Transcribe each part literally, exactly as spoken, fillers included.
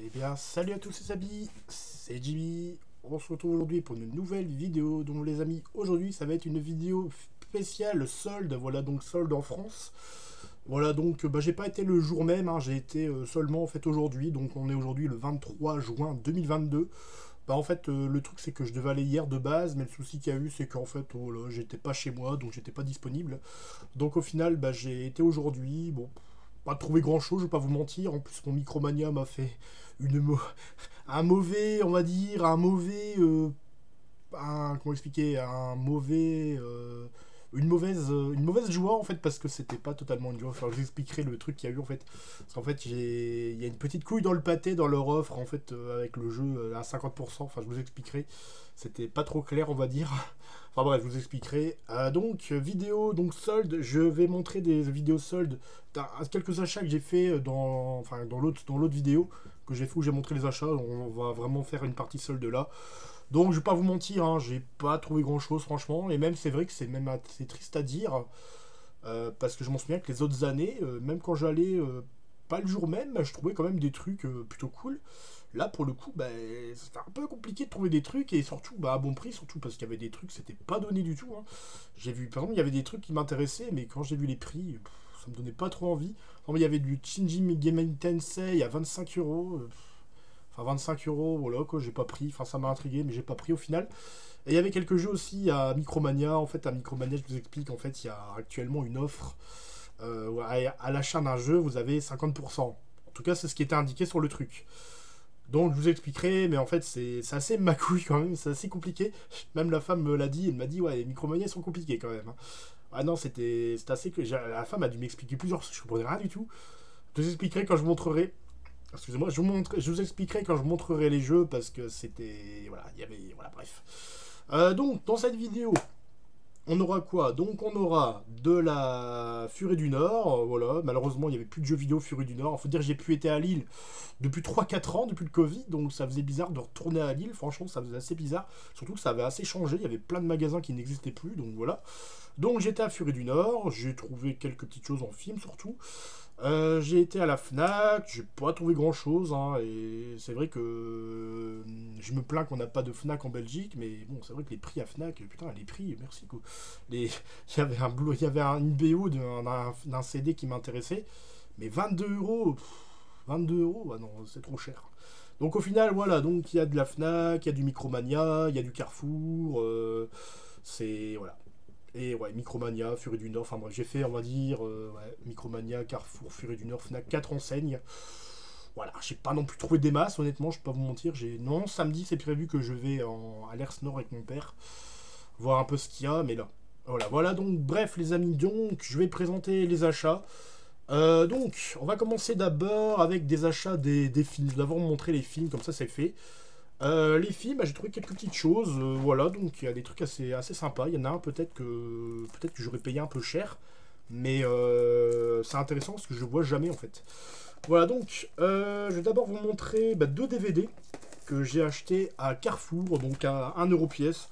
Eh bien, salut à tous les amis, c'est Jimmy. On se retrouve aujourd'hui pour une nouvelle vidéo. Donc les amis, aujourd'hui ça va être une vidéo spéciale solde. Voilà, donc solde en France. Voilà, donc bah, j'ai pas été le jour même, hein, j'ai été euh, seulement en fait aujourd'hui. Donc on est aujourd'hui le vingt-trois juin deux mille vingt-deux. Bah en fait euh, le truc c'est que je devais aller hier de base, mais le souci qu'il y a eu c'est qu'en fait oh là, j'étais pas chez moi, donc j'étais pas disponible. Donc au final bah, j'ai été aujourd'hui. Bon, pas trouvé grand chose, je vais pas vous mentir. En plus, mon Micromania m'a fait une mau- un mauvais, on va dire, un mauvais. Euh, un, comment expliquer Un mauvais. Euh, une mauvaise, euh, une mauvaise joie en fait, parce que c'était pas totalement une joie. Enfin, je vous expliquerai le truc qu'il y a eu en fait. Parce qu'en fait, j'ai, il y a une petite couille dans le pâté dans leur offre en fait, euh, avec le jeu euh, à cinquante pour cent. Enfin, je vous expliquerai. C'était pas trop clair, on va dire. Enfin bref, je vous expliquerai. Euh, donc, vidéo, donc solde, je vais montrer des vidéos soldes, d'un- quelques achats que j'ai fait dans, enfin, dans l'autre dans l'autre vidéo que j'ai fait où j'ai montré les achats. On va vraiment faire une partie solde là. Donc, je vais pas vous mentir, hein, j'ai pas trouvé grand chose franchement. Et même, c'est vrai que c'est même assez triste à dire. Euh, parce que je m'en souviens que les autres années, euh, même quand j'allais, euh, pas le jour même, je trouvais quand même des trucs euh, plutôt cool. Là, pour le coup, bah, c'était un peu compliqué de trouver des trucs et surtout bah, à bon prix, surtout parce qu'il y avait des trucs, c'était pas donné du tout. Hein. J'ai vu, par exemple, il y avait des trucs qui m'intéressaient, mais quand j'ai vu les prix, pff, ça me donnait pas trop envie. Par exemple, il y avait du Shinji Megami Tensei à vingt-cinq euros. euh, Enfin, vingt-cinq euros, voilà, quoi, j'ai pas pris. Enfin, ça m'a intrigué, mais j'ai pas pris au final. Et il y avait quelques jeux aussi à Micromania. En fait, à Micromania, je vous explique, en fait, il y a actuellement une offre. Euh, à à l'achat d'un jeu, vous avez cinquante pour cent. En tout cas, c'est ce qui était indiqué sur le truc. Donc je vous expliquerai, mais en fait c'est c'est assez macouille quand même, c'est assez compliqué. Même la femme me l'a dit, elle m'a dit ouais les micromanies sont compliquées quand même. Hein. Ah non c'était c'était assez que la femme a dû m'expliquer plusieurs choses, je comprenais rien du tout. Je vous expliquerai quand je vous montrerai. Excusez-moi, je vous montre, je vous expliquerai quand je vous montrerai les jeux parce que c'était voilà il y avait voilà bref. Euh, donc dans cette vidéo on aura quoi? Donc on aura de la Furie du Nord, euh, voilà. Malheureusement, il n'y avait plus de jeux vidéo Furie du Nord. Il faut dire que j'ai pu été à Lille depuis trois quatre ans, depuis le Covid, donc ça faisait bizarre de retourner à Lille. Franchement, ça faisait assez bizarre. Surtout que ça avait assez changé. Il y avait plein de magasins qui n'existaient plus, donc voilà. Donc j'étais à Furie du Nord, j'ai trouvé quelques petites choses en film surtout. Euh, j'ai été à la Fnac, j'ai pas trouvé grand chose, hein, et c'est vrai que euh, je me plains qu'on n'a pas de Fnac en Belgique, mais bon, c'est vrai que les prix à Fnac, putain, les prix, merci quoi. Les, il y avait un boulot, il y avait un, une B O d'un, d'un- d'un C D qui m'intéressait, mais vingt-deux euros, pff, vingt-deux euros, ah non, c'est trop cher. Donc au final, voilà, donc il y a de la Fnac, il y a du Micromania, il y a du Carrefour, euh, c'est voilà. Et ouais, Micromania, Furie du Nord, enfin bref, j'ai fait, on va dire, euh, ouais, Micromania, Carrefour, Furie du Nord, Fnac, quatre enseignes. Voilà, j'ai pas non plus trouvé des masses, honnêtement, je peux pas vous mentir. J'ai Non, samedi, c'est prévu que je vais en... à l'Ers Nord avec mon père, voir un peu ce qu'il y a, mais là. Voilà, voilà, donc, bref, les amis, donc, je vais présenter les achats. Euh, donc, on va commencer d'abord avec des achats des, des films. Je vais d'abord vous montrer les films, comme ça, c'est fait. Euh, les films, bah, j'ai trouvé quelques petites choses, euh, voilà, donc il y a des trucs assez, assez sympas. Il y en a un peut-être que peut-être que j'aurais payé un peu cher, mais euh, c'est intéressant parce que je le vois jamais en fait. Voilà, donc euh, je vais d'abord vous montrer bah, deux D V D que j'ai achetés à Carrefour, donc à un euro pièce.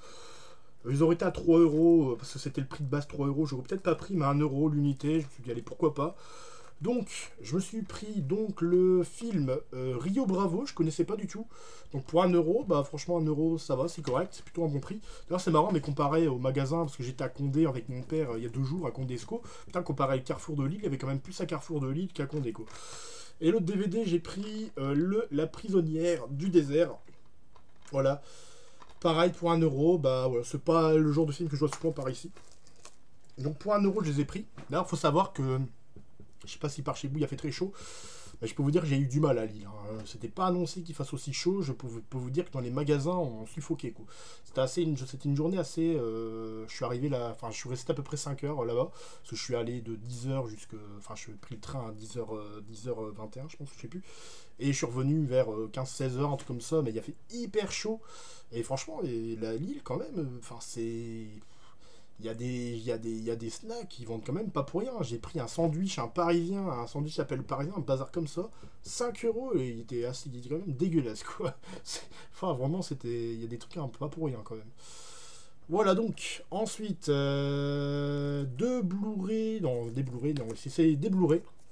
Ils auraient été à trois euros, parce que c'était le prix de base trois euros, j'aurais peut-être pas pris, mais un euro l'unité, je me suis dit allez pourquoi pas. Donc, je me suis pris donc le film euh, Rio Bravo, je connaissais pas du tout. Donc pour un euro, bah franchement un euro ça va, c'est correct, c'est plutôt un bon prix. D'ailleurs c'est marrant, mais comparé au magasin, parce que j'étais à Condé avec mon père euh, il y a deux jours à Condesco, putain comparé avec Carrefour de Lille, il y avait quand même plus à Carrefour de Lille qu'à Condé quoi. Et l'autre D V D j'ai pris euh, le La prisonnière du désert. Voilà. Pareil pour un euro, bah voilà, c'est pas le genre de film que je vois souvent par ici. Donc pour un euro je les ai pris. D'ailleurs faut savoir que je sais pas si par chez vous il a fait très chaud, mais je peux vous dire que j'ai eu du mal à Lille. Hein. C'était pas annoncé qu'il fasse aussi chaud. Je peux vous, peux vous dire que dans les magasins on suffoquait quoi. C'était assez une, c'était une journée assez. Euh, je suis arrivé là, enfin je suis resté à peu près cinq heures là-bas parce que je suis allé de dix heures jusque, enfin je suis pris le train à dix heures, dix heures vingt et un je pense, je sais plus. Et je suis revenu vers quinze seize heures un truc comme ça, mais il a fait hyper chaud. Et franchement, et la Lille quand même, enfin c'est il y, a des, il, y a des, il y a des snacks qui vendent quand même pas pour rien. J'ai pris un sandwich, un parisien, un sandwich s'appelle le parisien, un bazar comme ça, cinq euros et il était, assez, il était quand même dégueulasse quoi. Enfin vraiment, c'était, il y a des trucs un peu pas pour rien quand même. Voilà donc, ensuite, euh, deux Blu-ray, non, des Blu-ray, non, c'est des Blu-ray.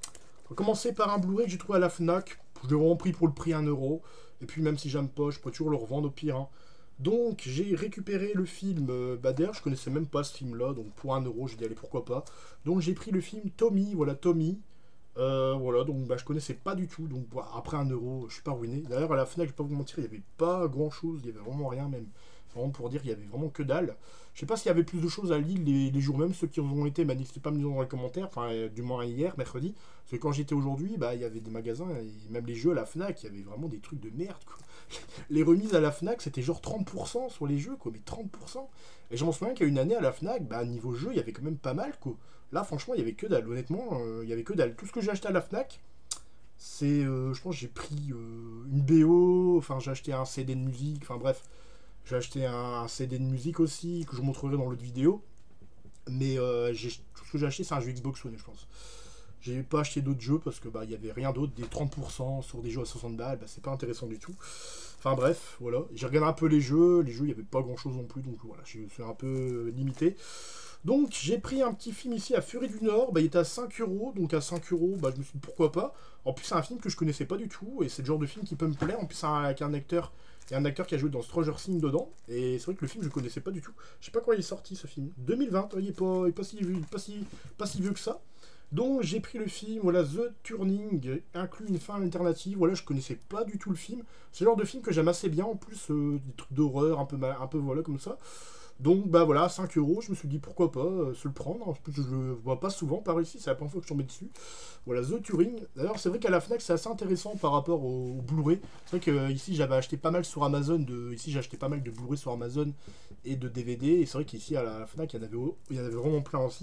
On va commencer par un Blu-ray que j'ai trouvé à la Fnac. Je l'ai vraiment pris pour le prix un euro. Et puis même si j'aime pas, je peux toujours le revendre au pire. Hein. Donc j'ai récupéré le film, euh, bah d'ailleurs je connaissais même pas ce film là, donc pour un euro j'ai dit allez pourquoi pas. Donc j'ai pris le film Tommy, voilà Tommy. Euh, voilà, donc bah, je connaissais pas du tout, donc bah, après un euro, je suis pas ruiné. D'ailleurs à la Fnac, je vais pas vous mentir, il y avait pas grand chose, il y avait vraiment rien même. Vraiment pour dire qu'il y avait vraiment que dalle. Je sais pas s'il y avait plus de choses à Lille les, les jours même, ceux qui en ont été, bah, n'hésitez pas à me dire dans les commentaires, enfin euh, du moins hier, mercredi. Parce que quand j'étais aujourd'hui, bah il y avait des magasins, et même les jeux à la Fnac, il y avait vraiment des trucs de merde quoi. Les remises à la Fnac, c'était genre trente pour cent sur les jeux, quoi, mais trente pour cent. Et je m'en souviens qu'il y a une année à la Fnac, bah, niveau jeu, il y avait quand même pas mal, quoi. Là, franchement, il y avait que dalle, honnêtement, euh, il y avait que dalle. Tout ce que j'ai acheté à la Fnac, c'est, euh, je pense, j'ai pris euh, une B O, enfin, j'ai acheté un C D de musique, enfin, bref, j'ai acheté un, un C D de musique aussi, que je vous montrerai dans l'autre vidéo. Mais euh, tout ce que j'ai acheté, c'est un jeu Xbox One, je pense. J'ai pas acheté d'autres jeux parce que bah il y avait rien d'autre, des trente pour cent sur des jeux à soixante balles, bah, c'est pas intéressant du tout. Enfin bref, voilà. J'ai regardé un peu les jeux, les jeux il y avait pas grand chose non plus, donc voilà, je suis un peu limité. Donc j'ai pris un petit film ici à Fury du Nord, bah, il était à cinq euros, donc à cinq euros, bah, je me suis dit pourquoi pas. En plus c'est un film que je connaissais pas du tout, et c'est le genre de film qui peut me plaire, en plus c'est avec un acteur, il y a un acteur qui a joué dans Stranger Things dedans, et c'est vrai que le film je connaissais pas du tout. Je sais pas quand il est sorti ce film, deux mille vingt, il est pas, il est pas, si, pas, si, pas si vieux que ça. Donc j'ai pris le film, voilà, The Turning, inclut une fin alternative, voilà, je connaissais pas du tout le film. C'est le genre de film que j'aime assez bien, en plus, euh, des trucs d'horreur, un peu, un peu, voilà, comme ça. Donc, bah voilà, cinq euros, je me suis dit pourquoi pas euh, se le prendre. En plus, je le vois pas souvent par ici, c'est la première fois que je tombais dessus. Voilà, The Turing. D'ailleurs, c'est vrai qu'à la Fnac, c'est assez intéressant par rapport au, au Blu-ray. C'est vrai que euh, ici, j'avais acheté pas mal sur Amazon. De, ici, j'ai acheté pas mal de Blu-ray sur Amazon et de D V D. Et c'est vrai qu'ici, à la Fnac, il y, en avait, il y en avait vraiment plein aussi.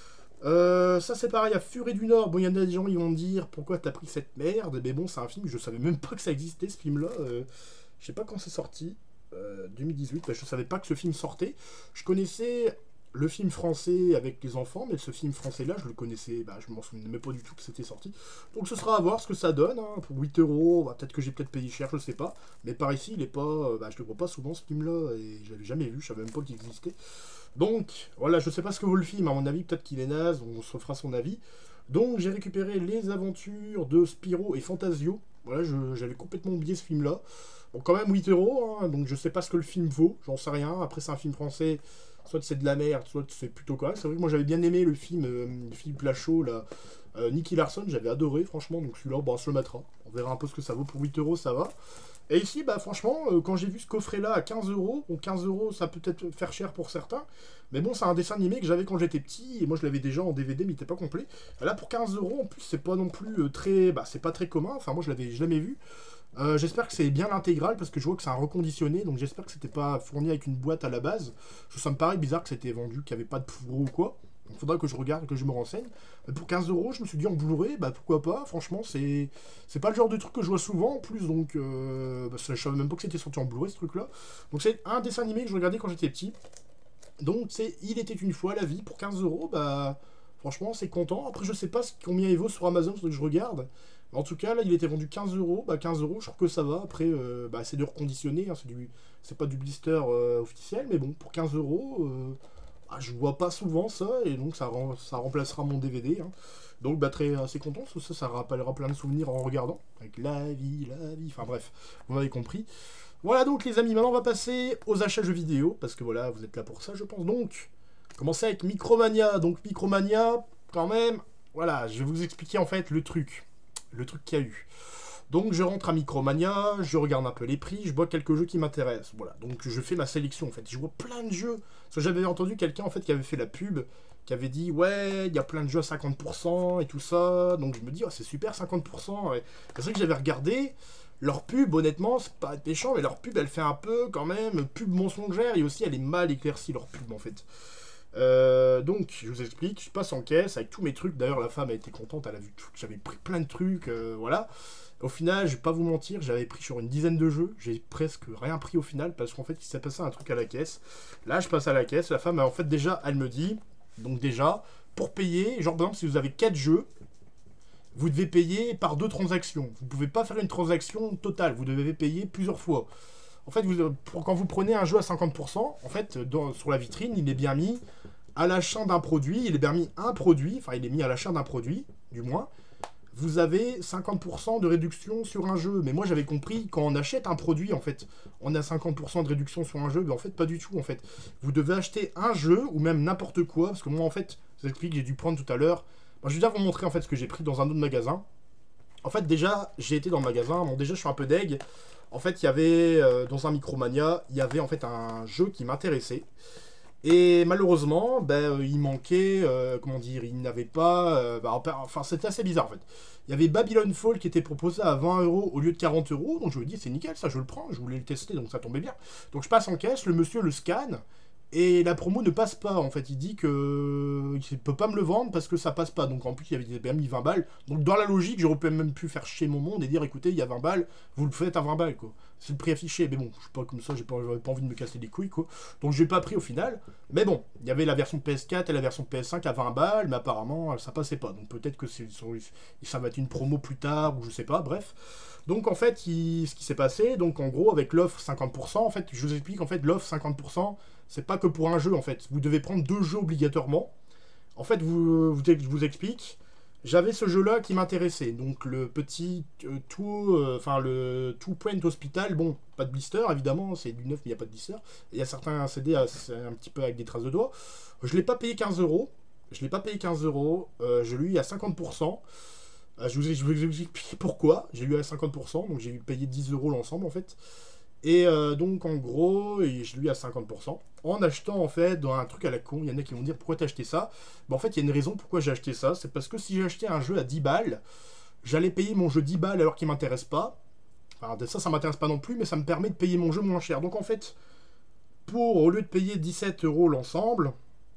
Euh, ça c'est pareil à Fury du Nord. Bon, il y en a des gens ils vont me dire pourquoi t'as pris cette merde. Mais bon, c'est un film, je savais même pas que ça existait ce film là. Euh, je sais pas quand c'est sorti. Euh, deux mille dix-huit, bah, je savais pas que ce film sortait. Je connaissais le film français avec les enfants, mais ce film français là, je le connaissais, bah, je m'en souvenais même pas du tout que c'était sorti. Donc ce sera à voir ce que ça donne. Hein. Pour huit euros, bah, peut-être que j'ai peut-être payé cher, je sais pas. Mais par ici, il est pas, euh, bah, je le vois pas souvent ce film là et je l'avais jamais vu, je savais même pas qu'il existait. Donc voilà, je sais pas ce que vaut le film, à mon avis, peut-être qu'il est naze, on se fera son avis. Donc j'ai récupéré les aventures de Spyro et Fantasio. Voilà, j'avais complètement oublié ce film là. Bon, quand même huit euros, hein, donc je sais pas ce que le film vaut, j'en sais rien. Après, c'est un film français, soit c'est de la merde, soit c'est plutôt correct. C'est vrai que moi j'avais bien aimé le film euh, de Philippe Lachaud, là, euh, Nicky Larson, j'avais adoré, franchement. Donc celui-là, bon, on se le mettra. On verra un peu ce que ça vaut pour huit euros, ça va. Et ici, bah franchement, euh, quand j'ai vu ce coffret-là à quinze euros, bon, quinze euros, ça peut peut-être faire cher pour certains, mais bon, c'est un dessin animé que j'avais quand j'étais petit, et moi je l'avais déjà en D V D, mais il était pas complet. Là, pour quinze euros, en plus, c'est pas non plus euh, très, bah c'est pas très commun. Enfin, moi je l'avais jamais vu. Euh, j'espère que c'est bien l'intégral parce que je vois que c'est un reconditionné, donc j'espère que c'était pas fourni avec une boîte à la base. Ça me paraît bizarre que c'était vendu, qu'il n'y avait pas de Blu-ray ou quoi. Il faudra que je regarde, que je me renseigne. Mais pour quinze euros, je me suis dit en Blu-ray, bah pourquoi pas. Franchement, c'est c'est pas le genre de truc que je vois souvent en plus, donc euh, bah, je savais même pas que c'était sorti en Blu-ray ce truc-là. Donc c'est un dessin animé que je regardais quand j'étais petit. Donc c'est Il était une fois la vie pour quinze euros, bah franchement c'est content. Après je sais pas combien il vaut sur Amazon, faudrait que je regarde. En tout cas là il était vendu quinze euros, bah quinze euros je trouve que ça va. Après euh, bah, c'est de reconditionné, hein, c'est du c'est pas du blister euh, officiel, mais bon pour quinze euros, euh, bah, je vois pas souvent ça et donc ça, ça remplacera mon D V D. Hein. Donc bah très assez content, parce que ça ça rappellera plein de souvenirs en regardant avec la vie, la vie, enfin bref, vous m'avez compris. Voilà donc les amis, maintenant on va passer aux achats jeux vidéo, parce que voilà, vous êtes là pour ça je pense. Donc, commencer avec Micromania. Donc Micromania, quand même, voilà, je vais vous expliquer en fait le truc. Le truc qu'il y a eu. Donc je rentre à Micromania, je regarde un peu les prix, je vois quelques jeux qui m'intéressent. Voilà, donc je fais ma sélection en fait. Je vois plein de jeux. Parce que j'avais entendu quelqu'un en fait qui avait fait la pub, qui avait dit ouais, il y a plein de jeux à cinquante pour cent et tout ça. Donc je me dis, oh, c'est super cinquante pour cent. Et c'est vrai que j'avais regardé. Leur pub, honnêtement, c'est pas méchant, mais leur pub, elle fait un peu, quand même, pub mensongère, et aussi, elle est mal éclaircie, leur pub, en fait. Euh, donc, je vous explique, je passe en caisse avec tous mes trucs. D'ailleurs, la femme a été contente, elle a vu tout, j'avais pris plein de trucs, euh, voilà. Au final, je vais pas vous mentir, j'avais pris sur une dizaine de jeux, j'ai presque rien pris au final, parce qu'en fait, il s'est passé un truc à la caisse. Là, je passe à la caisse, la femme, en fait, déjà, elle me dit, donc déjà, pour payer, genre, par exemple, si vous avez quatre jeux, vous devez payer par deux transactions. Vous ne pouvez pas faire une transaction totale, vous devez payer plusieurs fois. En fait, vous, pour, quand vous prenez un jeu à cinquante pour cent, en fait, dans, sur la vitrine, il est bien mis à l'achat d'un produit, il est bien mis un produit, enfin il est mis à l'achat d'un produit, du moins, vous avez cinquante pour cent de réduction sur un jeu. Mais moi, j'avais compris, quand on achète un produit, en fait, on a cinquante pour cent de réduction sur un jeu. Mais en fait, pas du tout, en fait. Vous devez acheter un jeu, ou même n'importe quoi, parce que moi, en fait, je vous explique, j'ai dû prendre tout à l'heure. Bon, je vais déjà vous montrer, en fait, ce que j'ai pris dans un autre magasin. En fait, déjà, j'ai été dans le magasin. Bon, déjà, je suis un peu deg. En fait, il y avait, euh, dans un Micromania, il y avait, en fait, un jeu qui m'intéressait. Et malheureusement, ben, il manquait, euh, comment dire, il n'avait pas... Euh, bah, enfin, c'était assez bizarre, en fait. Il y avait Babylon Fall qui était proposé à vingt euros au lieu de quarante euros. Donc je me dis, c'est nickel, ça, je le prends. Je voulais le tester, donc ça tombait bien. Donc je passe en caisse, le monsieur le scanne. Et la promo ne passe pas, en fait. Il dit que il peut pas me le vendre parce que ça passe pas. Donc en plus, il avait bien mis vingt balles. Donc dans la logique, j'aurais même pu faire chier mon monde et dire, écoutez, il y a vingt balles, vous le faites à vingt balles, quoi. C'est le prix affiché. Mais bon, je suis pas comme ça, j'ai pas, pas envie de me casser les couilles, quoi. Donc j'ai pas pris au final. Mais bon, il y avait la version P S quatre et la version P S cinq à vingt balles, mais apparemment, ça passait pas. Donc peut-être que c'est, ça va être une promo plus tard, ou je sais pas, bref. Donc en fait, il, ce qui s'est passé, donc en gros, avec l'offre cinquante pour cent, en fait, je vous explique, en fait, l'offre cinquante pour cent, c'est pas que pour un jeu, en fait. Vous devez prendre deux jeux obligatoirement. En fait, vous, vous, je vous explique. J'avais ce jeu-là qui m'intéressait. Donc le petit euh, tout, euh, enfin le Two Point Hospital. Bon, pas de blister, évidemment. C'est du neuf, mais il n'y a pas de blister. Il y a certains C D, c'est un petit peu avec des traces de doigts. Je l'ai pas payé quinze euros. Je l'ai pas payé quinze euros. Euh, je l'ai eu à cinquante pour cent. Euh, je, vous, je vous explique pourquoi. J'ai eu à cinquante pour cent. Donc j'ai payé dix euros l'ensemble, en fait. Et euh, donc en gros, et je lui ai à cinquante pour cent. En achetant en fait dans un truc à la con, il y en a qui vont dire pourquoi t'as acheté ça. Ben, en fait, il y a une raison pourquoi j'ai acheté ça. C'est parce que si j'ai acheté un jeu à dix balles, j'allais payer mon jeu dix balles alors qu'il m'intéresse pas. Alors ça, ça m'intéresse pas non plus, mais ça me permet de payer mon jeu moins cher. Donc en fait, pour au lieu de payer dix-sept euros l'ensemble,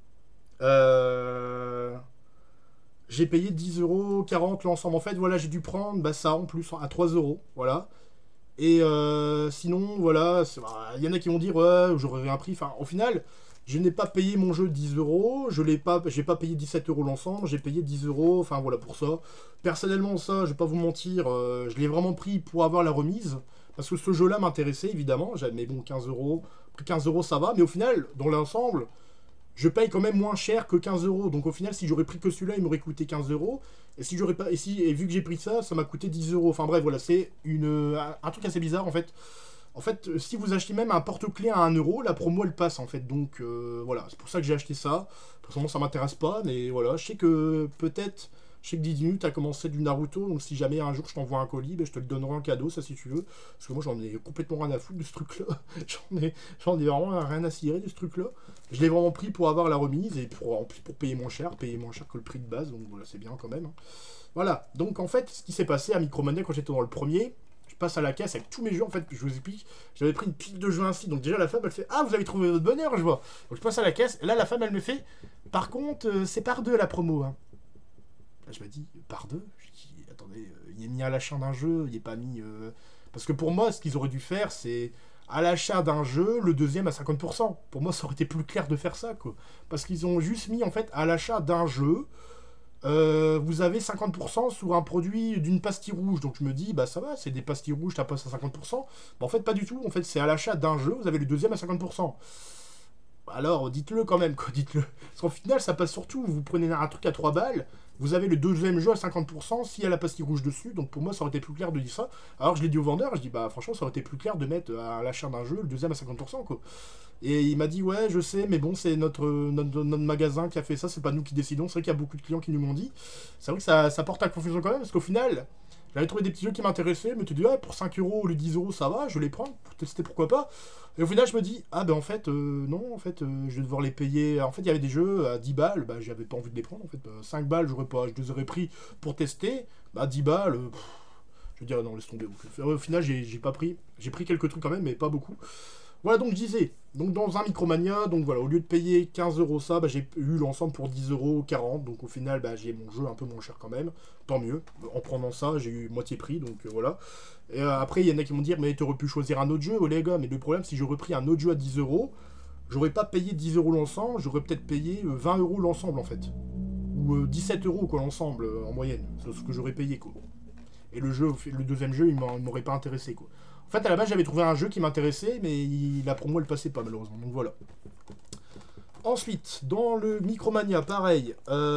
euh, j'ai payé dix euros quarante l'ensemble. En fait, voilà, j'ai dû prendre bah, ça en plus à trois euros. Voilà. Et euh, sinon, voilà, il y en a qui vont dire, ouais, j'aurais un prix. Enfin, au final, je n'ai pas payé mon jeu dix euros, je n'ai pas, j'ai pas payé dix-sept euros l'ensemble, j'ai payé dix euros, enfin voilà pour ça. Personnellement, ça, je vais pas vous mentir, euh, je l'ai vraiment pris pour avoir la remise, parce que ce jeu-là m'intéressait, évidemment, mais bon, quinze euros, quinze euros ça va, mais au final, dans l'ensemble, je paye quand même moins cher que quinze euros. Donc au final, si j'aurais pris que celui-là, il m'aurait coûté quinze euros. Et si j'aurais pas, et, si, et vu que j'ai pris ça, ça m'a coûté dix euros. Enfin bref, voilà, c'est une un truc assez bizarre en fait. En fait, si vous achetez même un porte-clés à un euro, la promo elle passe en fait. Donc euh, voilà, c'est pour ça que j'ai acheté ça. Personnellement, ça m'intéresse pas, mais voilà, je sais que peut-être. Je sais que dix minutes a commencé du Naruto, donc si jamais un jour je t'envoie un colis, ben je te le donnerai en cadeau, ça si tu veux. Parce que moi j'en ai complètement rien à foutre de ce truc-là. J'en ai, j'en ai vraiment rien à cirer de ce truc-là. Je l'ai vraiment pris pour avoir la remise et pour, en plus pour payer moins cher, payer moins cher que le prix de base, donc voilà, c'est bien quand même. Hein. Voilà, donc en fait, ce qui s'est passé à Micromania quand j'étais dans le premier, je passe à la caisse avec tous mes jeux, en fait, je vous explique, j'avais pris une pile de jeux ainsi, donc déjà la femme elle fait « Ah, vous avez trouvé votre bonheur, je vois !» Donc je passe à la caisse, et là la femme elle me fait « Par contre, euh, c'est par deux la promo, hein. » Là, je me dis, par deux. Je dis, attendez, euh, il est mis à l'achat d'un jeu, il n'est pas mis. Euh... Parce que pour moi, ce qu'ils auraient dû faire, c'est à l'achat d'un jeu, le deuxième à cinquante pour cent. Pour moi, ça aurait été plus clair de faire ça, quoi. Parce qu'ils ont juste mis, en fait, à l'achat d'un jeu, euh, vous avez cinquante pour cent sur un produit d'une pastille rouge. Donc je me dis, bah ça va, c'est des pastilles rouges, t'as pas à cinquante pour cent. Bah, en fait, pas du tout. En fait, c'est à l'achat d'un jeu, vous avez le deuxième à cinquante pour cent. Alors, dites-le quand même, quoi, dites-le. Parce qu'au final, ça passe surtout, vous prenez un truc à trois balles, vous avez le deuxième jeu à cinquante pour cent s'il y a la pastille rouge dessus, donc pour moi, ça aurait été plus clair de dire ça. Alors, je l'ai dit au vendeur, je dis, bah franchement, ça aurait été plus clair de mettre à l'achat d'un jeu le deuxième à cinquante pour cent, quoi. Et il m'a dit, ouais, je sais, mais bon, c'est notre, notre, notre magasin qui a fait ça, c'est pas nous qui décidons. C'est vrai qu'il y a beaucoup de clients qui nous l'ont dit. C'est vrai que ça, ça porte à confusion quand même, parce qu'au final, j'avais trouvé des petits jeux qui m'intéressaient, mais tu dis, ouais, pour cinq euros ou les dix euros, ça va, je vais les prendre, pour tester, pourquoi pas. Et au final, je me dis, ah ben en fait, euh, non, en fait, euh, je vais devoir les payer. En fait, il y avait des jeux à dix balles, bah j'avais pas envie de les prendre, en fait. Bah, cinq balles, j'aurais pas, je les aurais pris pour tester. Bah dix balles, euh, pff, je dirais non, laisse tomber. Au final, j'ai pas pris. J'ai pris quelques trucs quand même, mais pas beaucoup. Voilà, donc je disais, donc dans un Micromania, donc voilà, au lieu de payer quinze euros ça, bah, j'ai eu l'ensemble pour dix euros quarante, donc au final, bah, j'ai mon jeu un peu moins cher quand même, tant mieux. En prenant ça, j'ai eu moitié prix, donc euh, voilà. Et euh, après, il y en a qui vont dire, mais tu aurais pu choisir un autre jeu, oh, les gars, mais le problème, si j'aurais pris un autre jeu à dix euros, j'aurais pas payé dix euros l'ensemble, j'aurais peut-être payé euh, vingt euros l'ensemble en fait. Ou euh, dix-sept euros quoi l'ensemble, euh, en moyenne, c'est ce que j'aurais payé quoi. Et le jeu, le deuxième jeu, il m'aurait pas intéressé quoi. En fait, à la base, j'avais trouvé un jeu qui m'intéressait, mais il, la promo, elle passait pas, malheureusement. Donc voilà. Ensuite, dans le Micromania, pareil,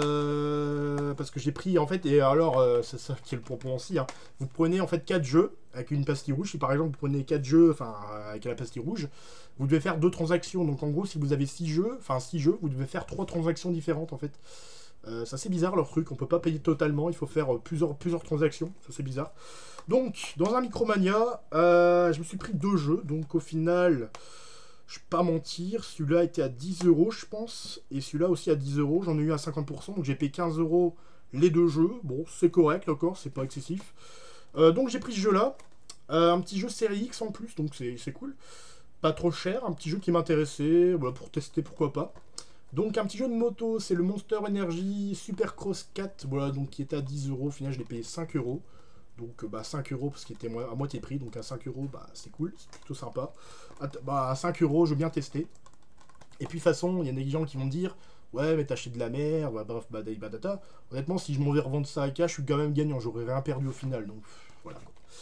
euh, parce que j'ai pris, en fait, et alors, euh, c'est ça qui est le propos aussi, hein, vous prenez en fait quatre jeux avec une pastille rouge. Si par exemple vous prenez quatre jeux, enfin, avec la pastille rouge, vous devez faire deux transactions. Donc en gros, si vous avez six jeux, enfin six jeux, vous devez faire trois transactions différentes en fait. Euh, c'est assez bizarre leur truc, on peut pas payer totalement, il faut faire euh, plusieurs, plusieurs transactions, ça c'est bizarre. Donc, dans un Micromania, euh, je me suis pris deux jeux, donc au final... Je vais pas mentir, celui-là était à dix euros, je pense, et celui-là aussi à dix euros. J'en ai eu à cinquante pour cent, donc j'ai payé quinze euros les deux jeux. Bon, c'est correct, d'accord, c'est pas excessif. Euh, donc j'ai pris ce jeu-là. Euh, un petit jeu série X en plus, donc c'est cool. Pas trop cher, un petit jeu qui m'intéressait, voilà, pour tester, pourquoi pas. Donc un petit jeu de moto, c'est le Monster Energy Supercross quatre, voilà, donc qui était à dix euros. Au final, je l'ai payé cinq euros. Donc bah, cinq euros parce qu'il était à moitié prix, donc à cinq euros, bah, c'est cool, c'est plutôt sympa. À, bah, à cinq euros, je veux bien tester. Et puis de toute façon, il y a des gens qui vont me dire, ouais, mais t'as acheté de la merde, bah, bref, badai badata. Honnêtement, si je m'en vais revendre ça à cash, je suis quand même gagnant, j'aurais rien perdu au final, donc voilà.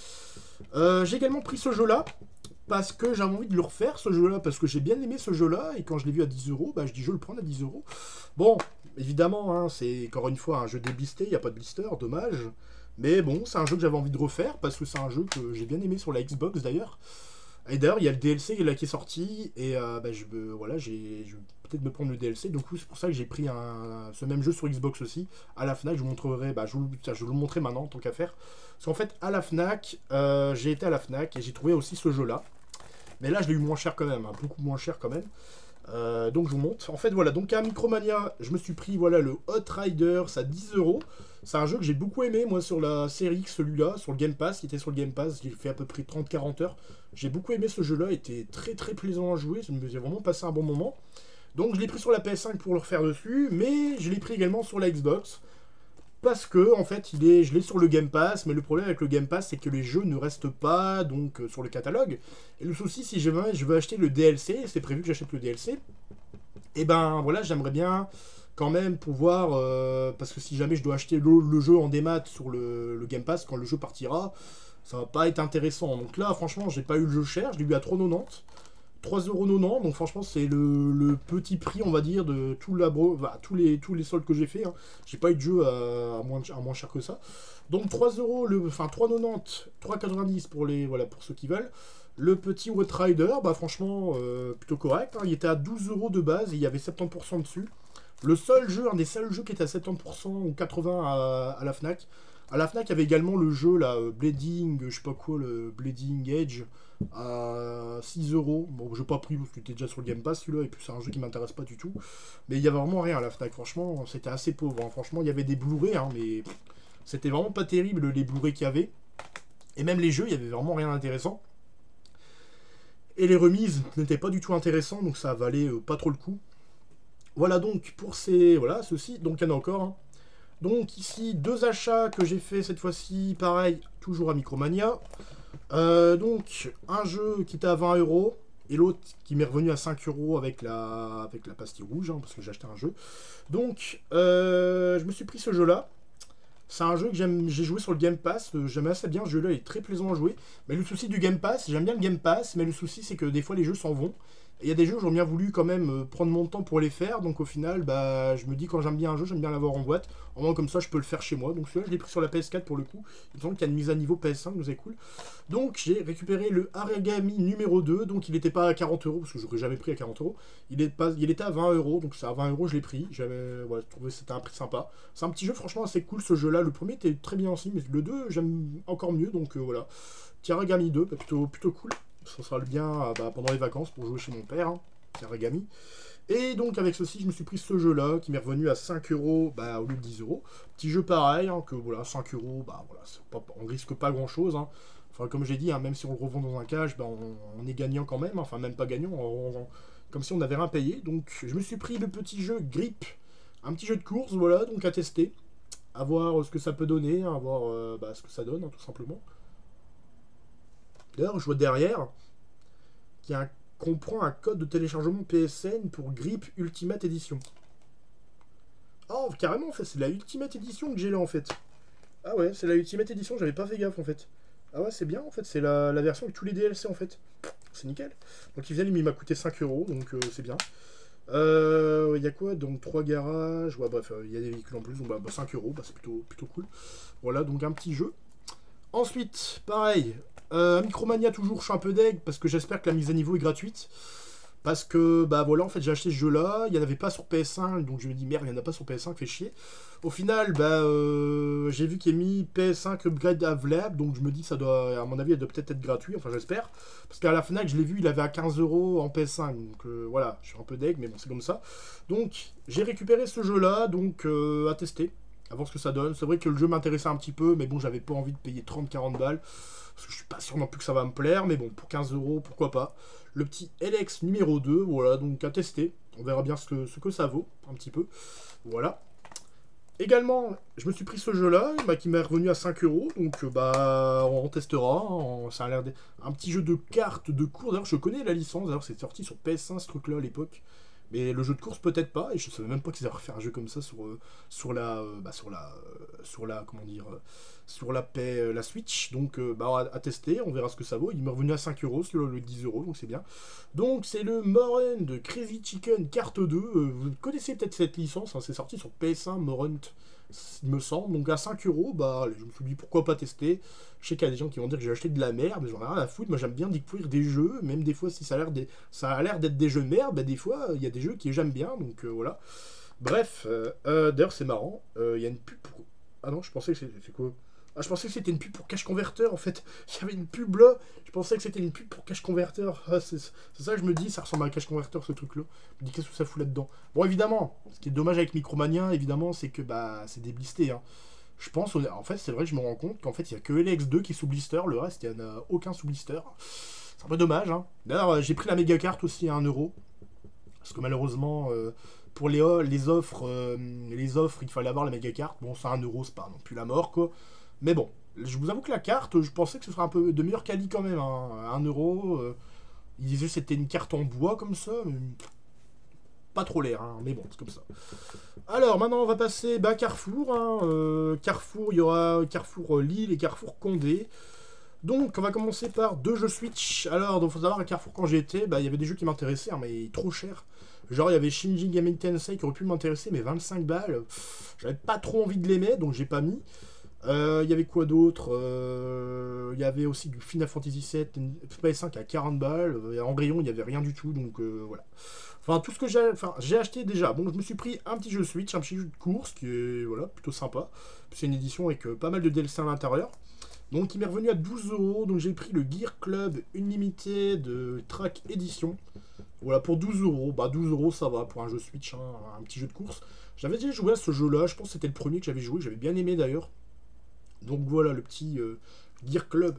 Euh, j'ai également pris ce jeu-là, parce que j'avais envie de le refaire, ce jeu-là, parce que j'ai bien aimé ce jeu-là, et quand je l'ai vu à dix euros, bah, je dis, je le prends à dix euros. Bon, évidemment, hein, c'est encore une fois un jeu déblisté, il n'y a pas de blister, dommage. Mais bon, c'est un jeu que j'avais envie de refaire, parce que c'est un jeu que j'ai bien aimé sur la Xbox d'ailleurs. Et d'ailleurs, il y a le D L C là, qui est sorti, et euh, bah, je, me, voilà, j'ai, je vais peut-être me prendre le D L C. Du coup, c'est pour ça que j'ai pris un, ce même jeu sur Xbox aussi, à la Fnac. Je vous montrerai, bah, je, vous, je vais vous le montrer maintenant, tant qu'à faire. Parce qu'en fait, à la Fnac, euh, j'ai été à la Fnac, et j'ai trouvé aussi ce jeu-là. Mais là, je l'ai eu moins cher quand même, hein, beaucoup moins cher quand même. Euh, donc je vous montre. En fait, voilà, donc à Micromania, je me suis pris voilà le Hot Riders à dix euros. C'est un jeu que j'ai beaucoup aimé, moi, sur la série X, celui-là, sur le Game Pass. Il était sur le Game Pass, j'ai fait à peu près trente à quarante heures. J'ai beaucoup aimé ce jeu-là, il était très très plaisant à jouer, j'ai vraiment passé un bon moment. Donc je l'ai pris sur la P S cinq pour le refaire dessus, mais je l'ai pris également sur la Xbox. Parce que, en fait, il est, je l'ai sur le Game Pass, mais le problème avec le Game Pass, c'est que les jeux ne restent pas donc euh, sur le catalogue. Et le souci, si je veux, je veux acheter le D L C, c'est prévu que j'achète le D L C, et ben voilà, j'aimerais bien quand même pouvoir, euh, parce que si jamais je dois acheter le, le jeu en démat sur le, le Game Pass, quand le jeu partira, ça va pas être intéressant. Donc là, franchement, j'ai pas eu le jeu cher, je l'ai eu à trois euros quatre-vingt-dix. trois euros quatre-vingt-dix, donc franchement c'est le, le petit prix on va dire de tout la bro, bah, tous, les, tous les soldes que j'ai fait, hein. J'ai pas eu de jeu à, à, moins, à moins cher que ça. Donc trois euros, le, enfin trois euros quatre-vingt-dix, trois euros quatre-vingt-dix pour, les, voilà, pour ceux qui veulent. Le petit Wet Rider, bah franchement euh, plutôt correct, hein. Il était à douze euros de base et il y avait soixante-dix pour cent dessus. Le seul jeu, un des seuls jeux qui était à soixante-dix pour cent ou quatre-vingts à, à la Fnac. À la Fnac, il y avait également le jeu, là, Bleeding, je sais pas quoi, le Bleeding Edge, à six euros. Bon, j'ai pas pris parce que c'était déjà sur le Game Pass celui-là, et puis c'est un jeu qui m'intéresse pas du tout. Mais il y avait vraiment rien à la Fnac, franchement, c'était assez pauvre. Hein. Franchement, il y avait des Blu-ray, hein, mais c'était vraiment pas terrible les Blu-ray qu'il y avait. Et même les jeux, il y avait vraiment rien d'intéressant. Et les remises n'étaient pas du tout intéressantes, donc ça valait euh, pas trop le coup. Voilà donc pour ces. Voilà, ceci. Donc il y en a encore. Hein. Donc ici, deux achats que j'ai fait cette fois-ci, pareil, toujours à Micromania. Euh, donc, un jeu qui était à vingt euros, et l'autre qui m'est revenu à cinq euros avec la, avec la pastille rouge, hein, parce que j'ai acheté un jeu. Donc, euh, je me suis pris ce jeu-là. C'est un jeu que j'ai joué sur le Game Pass, j'aime assez bien ce jeu-là, il est très plaisant à jouer. Mais le souci du Game Pass, j'aime bien le Game Pass, mais le souci c'est que des fois les jeux s'en vont. Et il y a des jeux où j'aurais bien voulu quand même prendre mon temps pour les faire, donc au final, bah, je me dis quand j'aime bien un jeu, j'aime bien l'avoir en boîte. Au moins comme ça, je peux le faire chez moi. Donc celui-là, je l'ai pris sur la P S quatre pour le coup. Il me semble qu'il y a une mise à niveau P S cinq, donc c'est cool. Donc j'ai récupéré le Aragami numéro deux, donc il n'était pas à quarante euros, parce que j'aurais jamais pris à quarante euros. Il, est pas, il était à vingt euros, donc c'est à vingt euros, je l'ai pris. J'avais ouais, trouvé que c'était un prix sympa. C'est un petit jeu franchement assez cool ce jeu-là. Le premier était très bien aussi, mais le deux, j'aime encore mieux, donc euh, voilà. Aragami deux, bah, plutôt, plutôt cool. Ça sera le bien bah, pendant les vacances pour jouer chez mon père. Hein. Aragami. Et donc avec ceci, je me suis pris ce jeu-là qui m'est revenu à cinq euros bah, au lieu de dix euros. Petit jeu pareil, hein, que voilà, cinq euros, bah voilà, pas, on risque pas grand-chose. Hein. Enfin, comme j'ai dit, hein, même si on le revend dans un cash, bah, on, on est gagnant quand même. Hein. Enfin, même pas gagnant, on, on, comme si on n'avait rien payé. Donc je me suis pris le petit jeu Grip, un petit jeu de course, voilà, donc à tester. À voir ce que ça peut donner, à voir euh, bah, ce que ça donne, hein, tout simplement. D'ailleurs, je vois derrière qu'il y a un comprend un code de téléchargement P S N pour Grip Ultimate Edition. Oh, carrément, en fait, c'est la Ultimate Edition que j'ai là, en fait. Ah ouais, c'est la Ultimate Edition, j'avais pas fait gaffe, en fait. Ah ouais, c'est bien, en fait, c'est la, la version avec tous les D L C, en fait. C'est nickel. Donc, il vient, il m'a coûté cinq euros, donc euh, c'est bien. Euh, Il y a quoi? Donc trois garages, ouais bref, il y a des véhicules en plus, donc bah, bah, cinq euros, bah, c'est plutôt, plutôt cool. Voilà, donc un petit jeu. Ensuite, pareil, euh, Micromania toujours, je suis un peu deg, parce que j'espère que la mise à niveau est gratuite. Parce que, bah voilà, en fait, j'ai acheté ce jeu-là, il n'y en avait pas sur P S cinq, donc je me dis, merde, il n'y en a pas sur P S cinq, fait chier. Au final, bah, euh, j'ai vu qu'il y a mis P S cinq Upgrade Available, donc je me dis, ça doit, à mon avis, elle doit peut-être être gratuit, enfin, j'espère. Parce qu'à la Fnac, je l'ai vu, il avait à quinze euros en P S cinq, donc euh, voilà, je suis un peu deg, mais bon, c'est comme ça. Donc, j'ai récupéré ce jeu-là, donc, euh, à tester, à voir ce que ça donne. C'est vrai que le jeu m'intéressait un petit peu, mais bon, j'avais pas envie de payer trente quarante balles. Parce que je suis pas sûr non plus que ça va me plaire, mais bon, pour quinze euros, pourquoi pas. Le petit L X numéro deux, voilà, donc à tester. On verra bien ce que, ce que ça vaut, un petit peu. Voilà. Également, je me suis pris ce jeu-là, bah, qui m'est revenu à cinq euros, donc euh, bah, on testera. On- ça a l'air d'être un petit jeu de cartes de course. D'ailleurs, je connais la licence, d'ailleurs, c'est sorti sur P S un ce truc-là à l'époque. Mais le jeu de course, peut-être pas, et je savais même pas qu'ils avaient refait un jeu comme ça sur, euh, sur la. euh, bah, sur la. euh, sur la. Comment dire. euh, sur la, paix, euh, la Switch. Donc, euh, bah, à, à tester, on verra ce que ça vaut. Il m'est revenu à cinq euros sur le dix euros, donc c'est bien. Donc, c'est le Morent de Crazy Chicken Carte deux. Euh, vous connaissez peut-être cette licence, hein, c'est sorti sur P S un Morent, il me semble. Donc, à cinq euros, bah, allez, je me suis dit pourquoi pas tester. Je sais qu'il y a des gens qui vont dire que j'ai acheté de la merde, mais j'en ai rien à foutre. Moi, j'aime bien découvrir des jeux, même des fois, si ça a l'air des- ça a l'air d'être des jeux de merde, bah, des fois, il y a des jeux que j'aime bien, donc euh, voilà. Bref, euh, euh, d'ailleurs, c'est marrant. euh, Il y a une pub pour. Ah non, je pensais que c'était c'est quoi? Ah, je pensais que c'était une pub pour Cash Converter en fait. Il y avait une pub là. Je pensais que c'était une pub pour Cash Converter. Ah, c'est c'est ça que je me dis, ça ressemble à Cash Converter ce truc là. Je me dis, qu'est-ce que ça fout là-dedans? Bon, évidemment, ce qui est dommage avec Micromania, évidemment, c'est que bah c'est des blistés. Hein. Je pense, en fait, c'est vrai que je me rends compte qu'en fait, il y a que L X deux qui est sous blister, le reste, il n'y en a aucun sous blister. C'est un peu dommage. Hein. D'ailleurs, euh, j'ai pris la méga carte aussi à un euro. Parce que malheureusement, euh, pour les, o- les offres, euh, les offres, il fallait avoir la méga carte. Bon, ça, un euro, c'est pas non plus la mort, quoi. Mais bon, je vous avoue que la carte, je pensais que ce serait un peu de meilleure qualité quand même. Hein. un euro, euh, ils disaient que c'était une carte en bois comme ça, mais pas trop l'air, hein. Mais bon, c'est comme ça. Alors, maintenant, on va passer bah, Carrefour. Hein. Euh, Carrefour, il y aura Carrefour euh, Lille et Carrefour Condé. Donc, on va commencer par deux jeux Switch. Alors, il faut savoir, à Carrefour, quand j'y étais, bah, il y avait des jeux qui m'intéressaient, hein, mais trop cher. Genre, il y avait Shinji Gaming Tensei qui aurait pu m'intéresser, mais vingt-cinq balles, pff, j'avais pas trop envie de les mettre, donc j'ai pas mis. Euh, Il y avait quoi d'autre? Euh, Il y avait aussi du Final Fantasy sept, P S cinq à quarante balles. Euh, En rayon, il n'y avait rien du tout, donc euh, voilà. Enfin, tout ce que j'ai enfin, j'ai acheté déjà. Bon, je me suis pris un petit jeu Switch, un petit jeu de course, qui est voilà, plutôt sympa. C'est une édition avec euh, pas mal de D L C à l'intérieur. Donc il m'est revenu à douze euros. Donc j'ai pris le Gear Club Unlimited de Track Edition. Voilà, pour douze euros. Bah douze euros, ça va pour un jeu Switch, hein, un petit jeu de course. J'avais déjà joué à ce jeu-là. Je pense que c'était le premier que j'avais joué. J'avais bien aimé d'ailleurs. Donc voilà le petit euh, Gear Club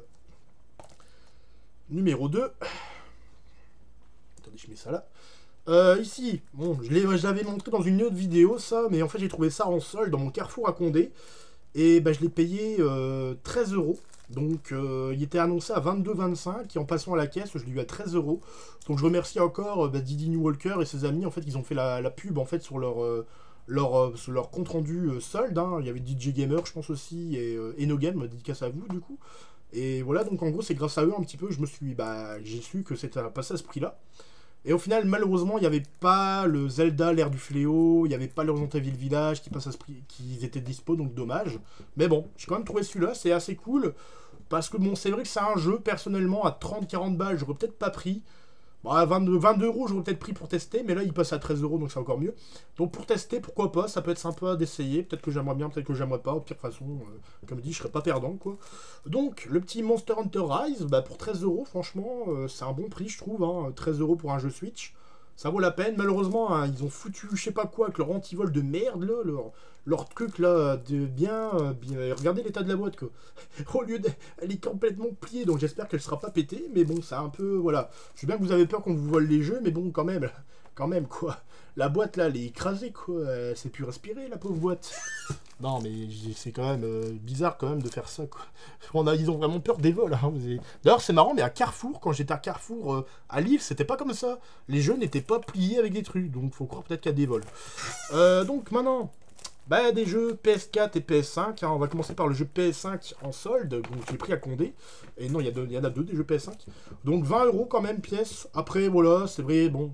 numéro deux. Attendez, je mets ça là. Euh, ici, bon, je l'avais montré dans une autre vidéo, ça, mais en fait j'ai trouvé ça en solde dans mon Carrefour à Condé. Et bah, je l'ai payé euh, treize euros. Donc euh, il était annoncé à vingt-deux vingt-cinq et en passant à la caisse, je l'ai eu à treize euros. Donc je remercie encore euh, bah, Didi New Walker et ses amis. En fait, ils ont fait la, la pub en fait sur leur, euh, leur, euh, sur leur compte rendu euh, solde. Hein. Il y avait D J Gamer, je pense aussi, et euh, Enogame, dédicace à vous du coup. Et voilà, donc en gros, c'est grâce à eux un petit peu, je me suis, bah, j'ai su que c'était passé à ce prix-là. Et au final, malheureusement, il n'y avait pas le Zelda, l'ère du fléau, il n'y avait pas le Resident Evil Village qui, passe à ce prix, qui étaient dispo, donc dommage. Mais bon, j'ai quand même trouvé celui-là, c'est assez cool. Parce que bon, c'est vrai que c'est un jeu, personnellement, à trente quarante balles, j'aurais peut-être pas pris. Bon, à vingt-deux, vingt-deux euros, j'aurais peut-être pris pour tester, mais là, il passe à treize euros, donc c'est encore mieux. Donc pour tester, pourquoi pas, ça peut être sympa d'essayer. Peut-être que j'aimerais bien, peut-être que j'aimerais pas. Au pire façon, euh, comme dit, je serais pas perdant, quoi. Donc, le petit Monster Hunter Rise, bah, pour treize euros, franchement, euh, c'est un bon prix, je trouve. Hein, treize euros pour un jeu Switch. Ça vaut la peine. Malheureusement, hein, ils ont foutu, je sais pas quoi, avec leur antivol de merde, là, leur, leur truc, là, de bien, euh, bien... Regardez l'état de la boîte, quoi. Au lieu d'elle est complètement pliée, donc j'espère qu'elle sera pas pétée. Mais bon, c'est un peu, voilà. Je sais bien que vous avez peur qu'on vous vole les jeux, mais bon, quand même, quand même, quoi. La boîte, là, elle est écrasée, quoi. Elle sait plus respirer, la pauvre boîte. Non, mais c'est quand même euh, bizarre, quand même, de faire ça, quoi. On a, ils ont vraiment peur des vols, hein. Vous avez... D'ailleurs, c'est marrant, mais à Carrefour, quand j'étais à Carrefour, euh, à Lille, c'était pas comme ça. Les jeux n'étaient pas pliés avec des trucs, donc faut croire peut-être qu'il y a des vols. Euh, donc, maintenant... Bah, des jeux P S quatre et P S cinq. Hein. On va commencer par le jeu P S cinq en solde. Donc, j'ai pris à Condé. Et non, il y, y en a deux des jeux P S cinq. Donc, vingt euros quand même, pièce. Après, voilà, c'est vrai, bon.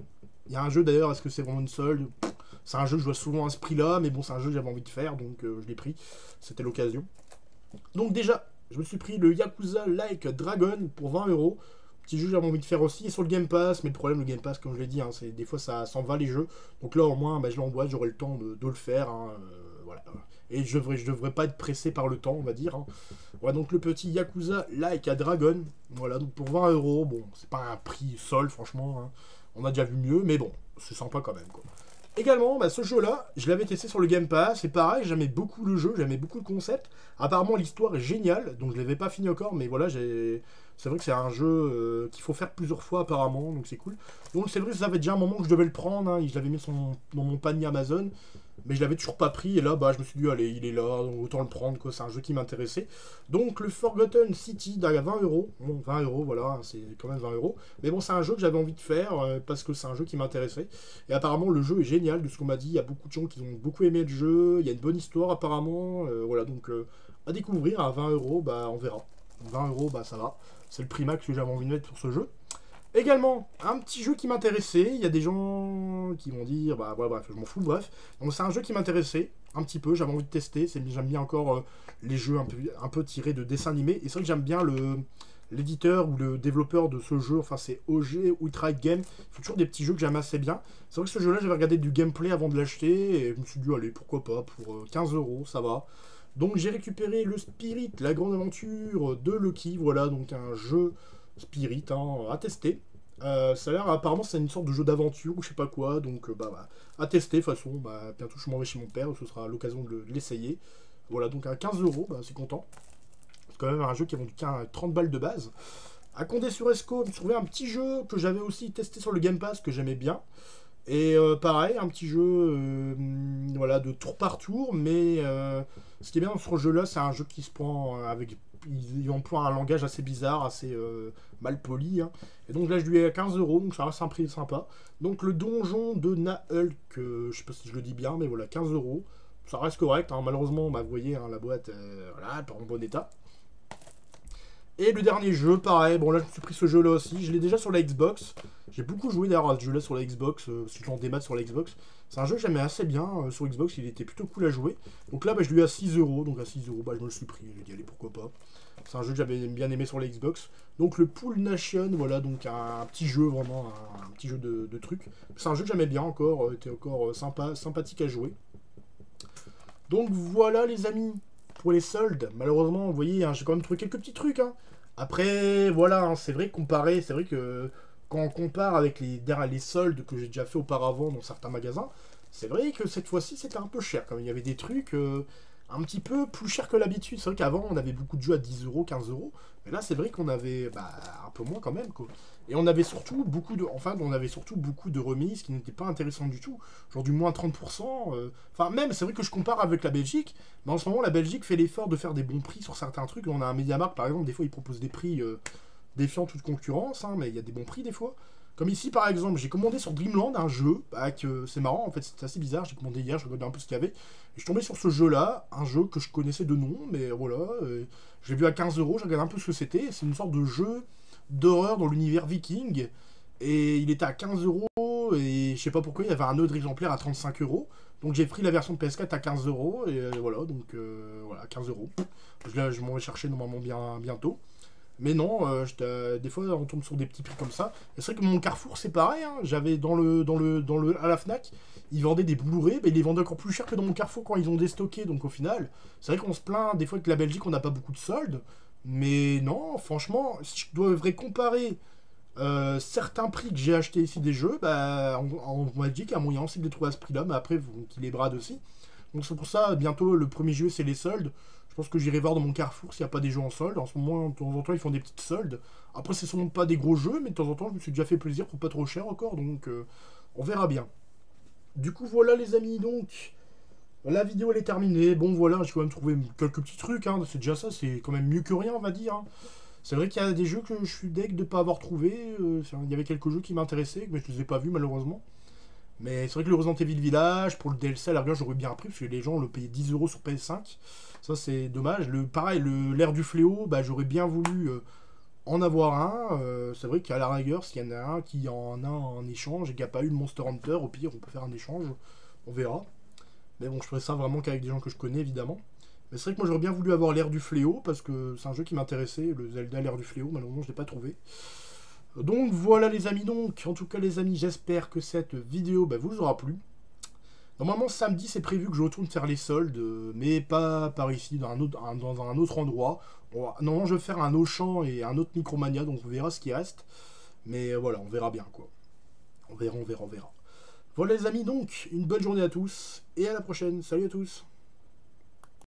Il y a un jeu d'ailleurs, est-ce que c'est vraiment une solde? C'est un jeu que je vois souvent à ce prix-là, mais bon, c'est un jeu que j'avais envie de faire, donc euh, je l'ai pris. C'était l'occasion. Donc déjà, je me suis pris le Yakuza Like Dragon pour vingt euros. Petit jeu que j'avais envie de faire aussi, et sur le Game Pass, mais le problème, le Game Pass, comme je l'ai dit, hein, c'est des fois ça s'en va les jeux. Donc là, au moins, bah, je l'emboîte, j'aurai le temps de, de le faire. Hein, euh, voilà. Et je devrais, je devrais pas être pressé par le temps, on va dire. Hein. Voilà, donc le petit Yakuza Like a Dragon. Voilà, donc pour vingt euros, bon, c'est pas un prix sol, franchement. Hein. On a déjà vu mieux, mais bon, c'est sympa quand même, quoi. Également, bah, ce jeu-là, je l'avais testé sur le Game Pass, c'est pareil, j'aimais beaucoup le jeu, j'aimais beaucoup le concept. Apparemment, l'histoire est géniale, donc je l'avais pas fini encore, mais voilà, j'ai... c'est vrai que c'est un jeu euh, qu'il faut faire plusieurs fois apparemment, donc c'est cool. Donc c'est vrai que ça fait déjà un moment que je devais le prendre, hein, je l'avais mis son- dans mon panier Amazon, mais je l'avais toujours pas pris, et là, bah, je me suis dit, allez, il est là, donc autant le prendre, quoi, c'est un jeu qui m'intéressait. Donc le Forgotten City, à vingt euros, bon, vingt euros, voilà, c'est quand même vingt euros. Mais bon, c'est un jeu que j'avais envie de faire, euh, parce que c'est un jeu qui m'intéressait. Et apparemment, le jeu est génial, de ce qu'on m'a dit. Il y a beaucoup de gens qui ont beaucoup aimé le jeu. Il y a une bonne histoire, apparemment. Euh, voilà, donc euh, à découvrir à vingt euros, bah on verra. vingt euros, bah ça va. C'est le prix max que j'avais envie de mettre pour ce jeu. Également, un petit jeu qui m'intéressait. Il y a des gens qui vont dire, bah voilà, bref, je m'en fous, bref. Donc c'est un jeu qui m'intéressait un petit peu. J'avais envie de tester. C'est- J'aime bien encore euh, les jeux un peu, un peu tirés de dessins animés. Et c'est vrai que j'aime bien le l'éditeur ou le développeur de ce jeu, enfin c'est O G Outright Game, il fait toujours des petits jeux que j'aime assez bien. C'est vrai que ce jeu-là, j'avais regardé du gameplay avant de l'acheter, et je me suis dit, allez, pourquoi pas, pour euh, quinze euros, ça va. Donc j'ai récupéré le Spirit, la grande aventure de Lucky, voilà, donc un jeu Spirit hein, à tester. Euh, ça a l'air, apparemment, c'est une sorte de jeu d'aventure ou je sais pas quoi, donc euh, bah, bah à tester, de toute façon, bah, bientôt je m'en vais chez mon père, ce sera l'occasion de l'essayer. Voilà, donc à quinze euros, bah, c'est content. C'est quand même un jeu qui a vendu trente balles de base. À Condé sur Esco, je me trouvais un petit jeu que j'avais aussi testé sur le Game Pass que j'aimais bien. Et euh, pareil, un petit jeu euh, voilà, de tour par tour, mais euh, ce qui est bien dans ce jeu-là, c'est un jeu qui se prend avec. Il emploie un langage assez bizarre, assez euh, mal poli. Hein. Et donc là, je lui ai à quinze euros, donc ça reste un prix sympa. Donc le donjon de Nahulk, euh, je sais pas si je le dis bien, mais voilà, quinze euros. Ça reste correct, hein. Malheureusement, bah, vous voyez, hein, la boîte, euh, voilà, pas en bon état. Et le dernier jeu, pareil, bon là je me suis pris ce jeu-là aussi, je l'ai déjà sur la Xbox. J'ai beaucoup joué d'ailleurs à ce jeu-là sur la Xbox, euh, si je l'en démat sur la Xbox. C'est un jeu que j'aimais assez bien euh, sur Xbox, il était plutôt cool à jouer. Donc là bah, je lui ai à six euros, donc à six euros bah, je me le suis pris, j'ai dit allez pourquoi pas. C'est un jeu que j'avais bien aimé sur la Xbox. Donc le Pool Nation, voilà, donc un, un petit jeu vraiment, un, un petit jeu de, de trucs. C'est un jeu que j'aimais bien encore, euh, était encore euh, sympa, sympathique à jouer. Donc voilà les amis, pour les soldes, malheureusement, vous voyez, hein, j'ai quand même trouvé quelques petits trucs. Hein. Après, voilà, hein, c'est vrai que comparer, c'est vrai que quand on compare avec les, les soldes que j'ai déjà fait auparavant dans certains magasins, c'est vrai que cette fois-ci c'était un peu cher. Quand même. Il y avait des trucs euh, un petit peu plus chers que l'habitude. C'est vrai qu'avant on avait beaucoup de jeux à dix euros, quinze euros, mais là c'est vrai qu'on avait bah, un peu moins quand même. Quoi. Et on avait surtout beaucoup de, enfin, on avait surtout beaucoup de remises qui n'étaient pas intéressantes du tout. Genre du moins trente pour cent. euh, Enfin, même, c'est vrai que je compare avec la Belgique, mais en ce moment, la Belgique fait l'effort de faire des bons prix sur certains trucs. On a un MediaMarkt, par exemple, des fois, ils proposent des prix euh, défiant toute concurrence, hein, mais il y a des bons prix des fois. Comme ici, par exemple, j'ai commandé sur Dreamland un jeu, bah, que c'est marrant, en fait, c'est assez bizarre. J'ai commandé hier, je regardais un peu ce qu'il y avait, et je suis tombé sur ce jeu-là, un jeu que je connaissais de nom, mais voilà, euh, je l'ai vu à quinze euros, j'ai regardé un peu ce que c'était. C'est une sorte de jeu d'horreur dans l'univers viking, et il était à quinze euros, et je sais pas pourquoi, il y avait un autre exemplaire à trente-cinq euros. Donc j'ai pris la version de P S quatre à quinze euros, et euh, voilà, donc euh, voilà, quinze euros. Je, je m'en vais chercher normalement bien, bientôt. Mais non, euh, je des fois on tombe sur des petits prix comme ça. Et c'est vrai que mon Carrefour c'est pareil, hein. J'avais dans le, dans le, dans le, à la Fnac, ils vendaient des Blu-ray, mais ils les vendaient encore plus cher que dans mon Carrefour quand ils ont déstocké. Donc au final, c'est vrai qu'on se plaint des fois que la Belgique on n'a pas beaucoup de soldes. Mais non, franchement, si je devrais comparer euh, certains prix que j'ai acheté ici des jeux, bah, en, en Belgique, il y a moyen aussi de les trouver à ce prix-là, mais après, vous qu'ils les bradent aussi. Donc c'est pour ça, bientôt, le premier jeu, c'est les soldes. Je pense que j'irai voir dans mon Carrefour s'il n'y a pas des jeux en solde. En ce moment, de temps en temps, ils font des petites soldes. Après, c'est sûrement pas des gros jeux, mais de temps en temps, je me suis déjà fait plaisir pour pas trop cher encore, donc euh, on verra bien. Du coup, voilà les amis, donc... La vidéo elle est terminée, bon voilà, j'ai quand même trouvé quelques petits trucs, hein. C'est déjà ça, c'est quand même mieux que rien on va dire. Hein. C'est vrai qu'il y a des jeux que je suis deg de ne pas avoir trouvé. Euh, il y avait quelques jeux qui m'intéressaient, mais je les ai pas vus malheureusement. Mais c'est vrai que le Resident Evil Village, pour le D L C, à la rigueur, j'aurais bien appris, parce que les gens le payaient dix euros sur P S cinq. Ça, c'est dommage. Le, pareil, le l'ère du fléau, bah, j'aurais bien voulu euh, en avoir un. Euh, c'est vrai qu'à la rigueur, s'il y en a un qui en a en échange et qui n'a pas eu le Monster Hunter, au pire, on peut faire un échange. On verra. Mais bon, je ferai ça vraiment qu'avec des gens que je connais, évidemment. Mais c'est vrai que moi, j'aurais bien voulu avoir l'ère du fléau, parce que c'est un jeu qui m'intéressait, le Zelda l'ère du fléau. Malheureusement, je ne l'ai pas trouvé. Donc voilà les amis, donc en tout cas les amis, j'espère que cette vidéo bah, vous aura plu. Normalement samedi c'est prévu que je retourne faire les soldes, mais pas par ici, dans un autre, dans un autre endroit. Va... Normalement je vais faire un Auchan et un autre Micromania, donc on verra ce qui reste. Mais voilà, on verra bien quoi. On verra, on verra, on verra. Voilà les amis, donc une bonne journée à tous, et à la prochaine, salut à tous.